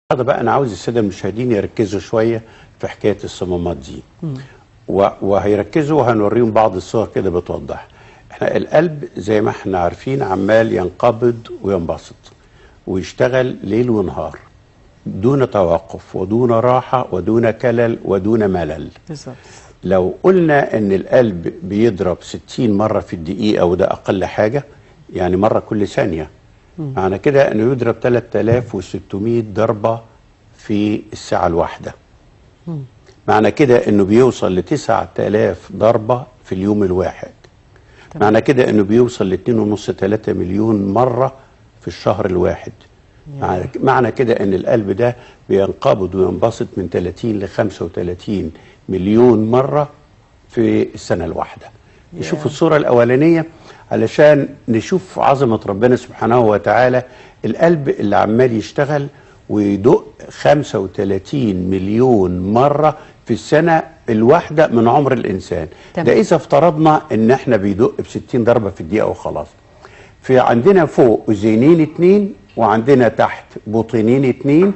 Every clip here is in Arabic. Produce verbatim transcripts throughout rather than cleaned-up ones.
هذا بقى أنا عاوز السادة المشاهدين يركزوا شوية في حكاية الصمامات دي. و... وهيركزوا وهنوريهم بعض الصور كده بتوضح. احنا القلب زي ما احنا عارفين عمال ينقبض وينبسط ويشتغل ليل ونهار دون توقف ودون راحة ودون كلل ودون ملل. بالظبط. لو قلنا ان القلب بيضرب ستين مرة في الدقيقة وده اقل حاجة، يعني مرة كل ثانية، معنى كده انه يضرب ثلاثة آلاف وستمائة ضربة في الساعة الواحدة. مم. معنى كده انه بيوصل ل تسعة آلاف ضربة في اليوم الواحد. طبعا. معنى كده انه بيوصل ل اتنين ونص ثلاثة مليون مرة في الشهر الواحد. معنى, معنى كده ان القلب ده بينقبض وينبسط من ثلاثين ل خمسة وثلاثين مليون مرة في السنة الواحدة. نشوف الصورة الأولانية علشان نشوف عظمة ربنا سبحانه وتعالى. القلب اللي عمال يشتغل ويدق خمسة وثلاثين مليون مرة في السنة الواحدة من عمر الإنسان. تمام. ده إذا افترضنا إن إحنا بيدق بستين ضربة في الدقيقة وخلاص. في عندنا فوق أذينين اتنين وعندنا تحت بطينين اتنين،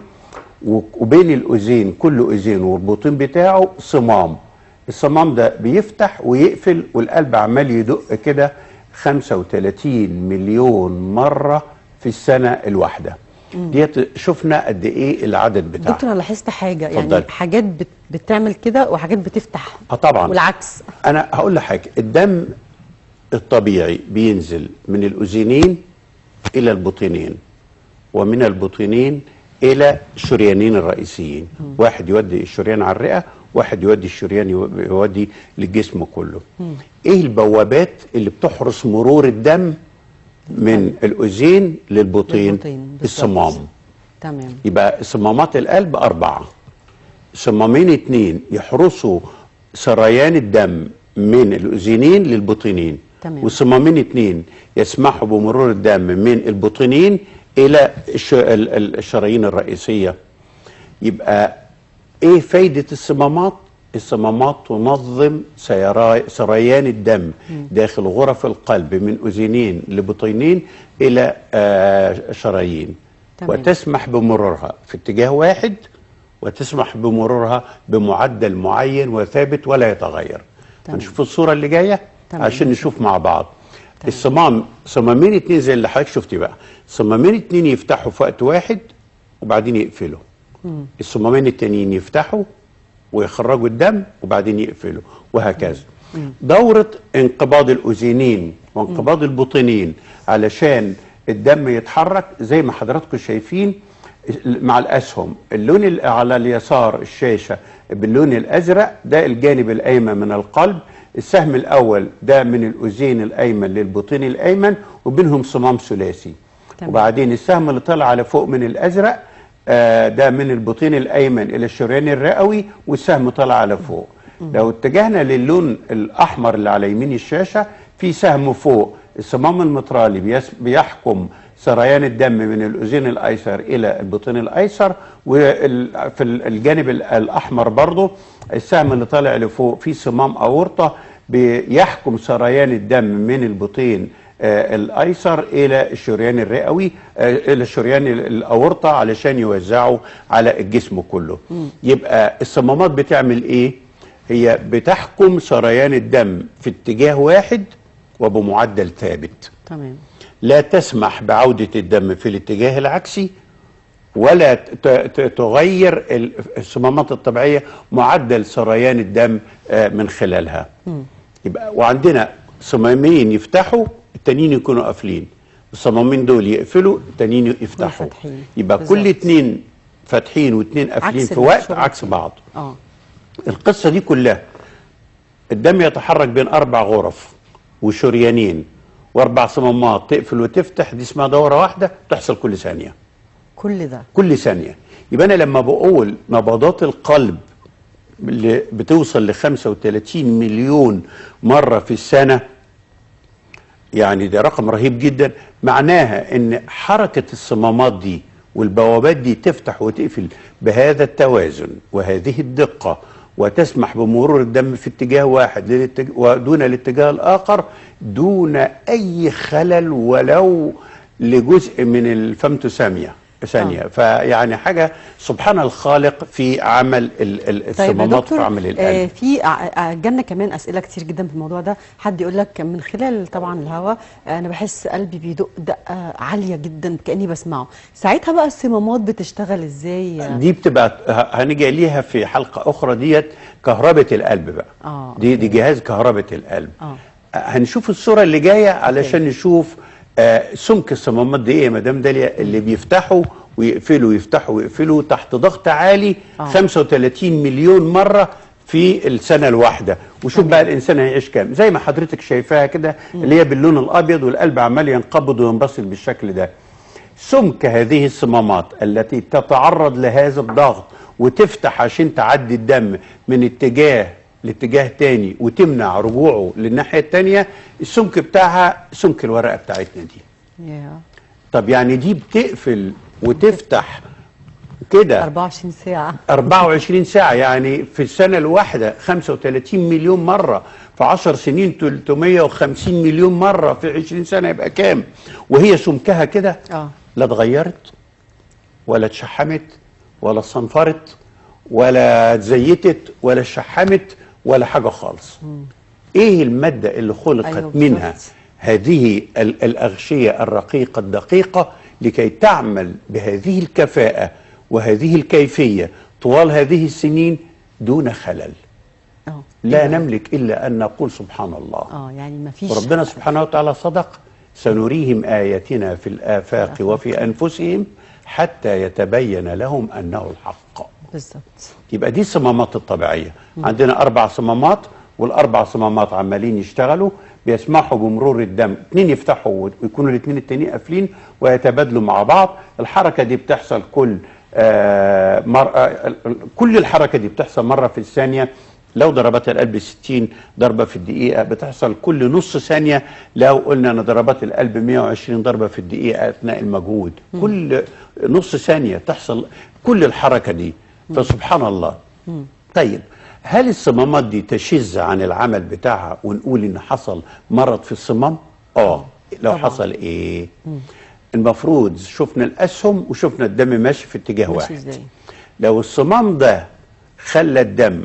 وبين الأذين كل أذين والبطين بتاعه صمام. الصمام ده بيفتح ويقفل والقلب عمال يدق كده خمسة وثلاثين مليون مرة في السنة الواحدة. ديت شفنا قد ايه العدد بتاعها. دكتور انا لاحظت حاجة، فضل. يعني حاجات بت بتعمل كده وحاجات بتفتح. اه طبعا. والعكس. انا هقول لحاجة، الدم الطبيعي بينزل من الأذينين إلى البطينين ومن البطينين إلى الشريانين الرئيسيين. مم. واحد يودي الشريان على الرئة، واحد يودي الشريان يودي للجسم كله. مم. ايه البوابات اللي بتحرس مرور الدم من الأذين للبطين؟ الصمام. تمام. يبقى صمامات القلب أربعة، صمامين اتنين يحرسوا سريان الدم من الأذينين للبطينين. تمام. والصمامين اتنين يسمحوا بمرور الدم من البطينين إلى الشرايين الرئيسية. يبقى ايه فايدة الصمامات؟ الصمامات تنظم سريان الدم داخل غرف القلب من أذينين لبطينين إلى آه شرايين. تمام. وتسمح بمرورها في اتجاه واحد، وتسمح بمرورها بمعدل معين وثابت ولا يتغير. هنشوف الصورة اللي جاية. تمام. عشان نشوف مع بعض. تمام. الصمام صمامين اتنين زي اللي حضرتك شفتي بقى، صمامين اتنين يفتحوا في وقت واحد وبعدين يقفلوا. مم. الصمامين التانيين يفتحوا ويخرجوا الدم وبعدين يقفلوا، وهكذا. مم. دورة انقباض الأذينين وانقباض مم. البطينين علشان الدم يتحرك زي ما حضراتكم شايفين مع الأسهم. اللون على اليسار الشاشة باللون الأزرق ده الجانب الأيمن من القلب. السهم الأول ده من الأذين الأيمن للبطين الأيمن وبينهم صمام ثلاثي. وبعدين السهم اللي طلع على فوق من الأزرق آه ده من البطين الأيمن إلى الشريان الرئوي والسهم طلع على فوق. مم. لو اتجهنا للون الأحمر اللي على يمين الشاشة في سهم فوق الصمام المترالي بيحكم سريان الدم من الأذين الأيسر إلى البطين الأيسر. وفي الجانب الأحمر برضو السهم اللي طالع لفوق في صمام أورطة بيحكم سريان الدم من البطين آه الأيسر إلى الشريان الرئوي آه إلى الشريان الأورطة علشان يوزعوا على الجسم كله. م. يبقى الصمامات بتعمل إيه؟ هي بتحكم سريان الدم في اتجاه واحد وبمعدل ثابت. تمام. لا تسمح بعودة الدم في الاتجاه العكسي ولا تغير الصمامات الطبيعية معدل سريان الدم آه من خلالها. م. يبقى وعندنا صمامين يفتحوا التانيين يكونوا قافلين، الصمامين دول يقفلوا التانيين يفتحوا. يبقى بالزبط. كل اتنين فاتحين واتنين قافلين في وقت عكس بعض. اه القصة دي كلها الدم يتحرك بين أربع غرف وشريانين وأربع صمامات تقفل وتفتح، دي اسمها دورة واحدة تحصل كل ثانية. كل ده كل ثانية. يبقى أنا لما بقول نبضات القلب اللي بتوصل ل خمسة وثلاثين مليون مرة في السنة، يعني ده رقم رهيب جدا. معناها ان حركة الصمامات دي والبوابات دي تفتح وتقفل بهذا التوازن وهذه الدقة وتسمح بمرور الدم في اتجاه واحد ودون الاتجاه الآخر دون أي خلل ولو لجزء من الفمتوسامية. ثانيه. آه. فيعني حاجه سبحان الخالق في عمل الصمامات. طيب في عمل القلب. آه في جالنا كمان اسئله كتير جدا في الموضوع ده. حد يقول لك من خلال طبعا الهواء انا بحس قلبي بيدق دقه عاليه جدا كاني بسمعه، ساعتها بقى الصمامات بتشتغل ازاي؟ دي بتبقى هنيجي ليها في حلقه اخرى، ديت كهربة القلب بقى. آه دي دي جهاز كهربة القلب. آه. هنشوف الصوره اللي جايه علشان نشوف آه سمك الصمامات دي ايه يا مدام داليا، اللي بيفتحوا ويقفلوا يفتحوا ويقفلوا تحت ضغط عالي آه. خمسة وثلاثين مليون مره في السنه الواحده. وشوف بقى الانسان هيعيش كام، زي ما حضرتك شايفاها كده اللي هي باللون الابيض والقلب عمال ينقبض وينبسط بالشكل ده. سمك هذه الصمامات التي تتعرض لهذا الضغط وتفتح عشان تعدي الدم من اتجاه لاتجاه تاني وتمنع رجوعه للناحيه التانيه، السمك بتاعها سمك الورقه بتاعتنا دي. yeah. طب يعني دي بتقفل وتفتح كده أربعة وعشرين ساعه أربعة وعشرين ساعه، يعني في السنه الواحده خمسة وثلاثين مليون مره، في عشر سنين ثلاثمائة وخمسين مليون مره، في عشرين سنه يبقى كام؟ وهي سمكها كده اه لا اتغيرت ولا اتشحمت ولا اتصنفرت ولا اتزيتت ولا اتشحمت ولا حاجه خالص. مم. ايه الماده اللي خلقت أيوة منها هذه الاغشيه الرقيقه الدقيقه لكي تعمل بهذه الكفاءه وهذه الكيفيه طوال هذه السنين دون خلل؟ أوه. لا إيه نملك الا ان نقول سبحان الله. اه يعني ما فيش. وربنا سبحانه وتعالى صدق، سنريهم اياتنا في الافاق وفي انفسهم حتى يتبين لهم انه الحق. بالظبط. يبقى دي الصمامات الطبيعيه. مم. عندنا اربع صمامات، والاربع صمامات عمالين يشتغلوا، بيسمحوا بمرور الدم، اثنين يفتحوا ويكونوا الاثنين التانيين قافلين ويتبادلوا مع بعض. الحركه دي بتحصل كل آه مر... آه كل الحركه دي بتحصل مره في الثانيه. لو ضربات القلب ستين ضربه في الدقيقه بتحصل كل نص ثانيه. لو قلنا ان ضربات القلب مئة وعشرين ضربه في الدقيقه اثناء المجهود، مم. كل نص ثانيه تحصل كل الحركه دي. فسبحان الله. مم. طيب هل الصمامات دي تشذ عن العمل بتاعها ونقول ان حصل مرض في الصمام؟ اه لو طبعا. حصل ايه؟ مم. المفروض شفنا الاسهم وشفنا الدم ماشي في اتجاه واحد. ازاي؟ لو الصمام ده خلى الدم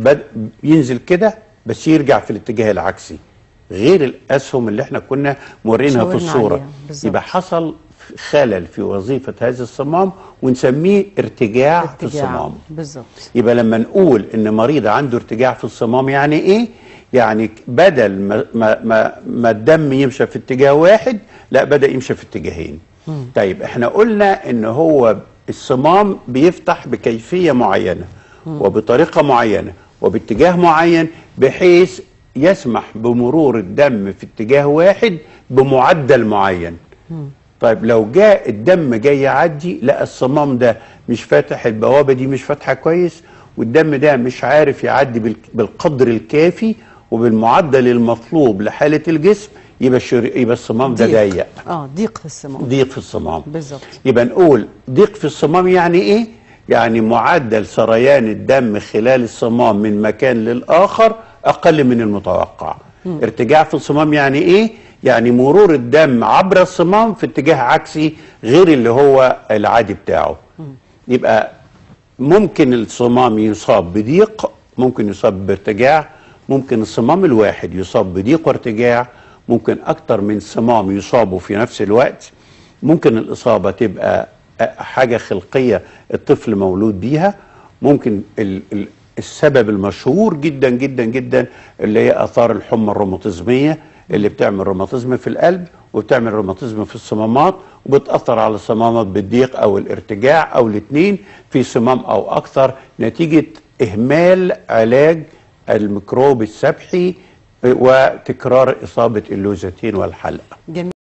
ينزل كده بس يرجع في الاتجاه العكسي غير الاسهم اللي احنا كنا مورينها في الصوره، يبقى حصل خلل في وظيفه هذا الصمام ونسميه ارتجاع, ارتجاع. في الصمام. بالظبط. يبقى لما نقول ان مريض عنده ارتجاع في الصمام يعني ايه؟ يعني بدل ما ما ما, ما الدم يمشي في اتجاه واحد، لا بدا يمشي في اتجاهين. مم. طيب احنا قلنا ان هو الصمام بيفتح بكيفيه معينه مم. وبطريقه معينه وباتجاه معين بحيث يسمح بمرور الدم في اتجاه واحد بمعدل معين. مم. طيب لو جاء الدم جاي يعدي، لا الصمام ده مش فاتح، البوابه دي مش فاتحه كويس، والدم ده مش عارف يعدي بالقدر الكافي وبالمعدل المطلوب لحاله الجسم، يبقى يبقى الصمام ده ضيق. اه ضيق في الصمام. ضيق في الصمام بالظبط. يبقى نقول ضيق في الصمام يعني ايه؟ يعني معدل سريان الدم خلال الصمام من مكان للاخر اقل من المتوقع. م. ارتجاع في الصمام يعني ايه؟ يعني مرور الدم عبر الصمام في اتجاه عكسي غير اللي هو العادي بتاعه. م. يبقى ممكن الصمام يصاب بضيق، ممكن يصاب بارتجاع، ممكن الصمام الواحد يصاب بضيق وارتجاع، ممكن اكتر من صمام يصابوا في نفس الوقت، ممكن الاصابه تبقى حاجه خلقيه الطفل مولود بيها، ممكن ال ال السبب المشهور جدا جدا جدا اللي هي اثار الحمى الروماتيزميه اللي بتعمل روماتيزم في القلب وبتعمل روماتيزم في الصمامات وبتاثر على الصمامات بالضيق او الارتجاع او الاثنين في صمام او اكثر نتيجه اهمال علاج الميكروب السبحي وتكرار اصابه اللوزتين والحلقه.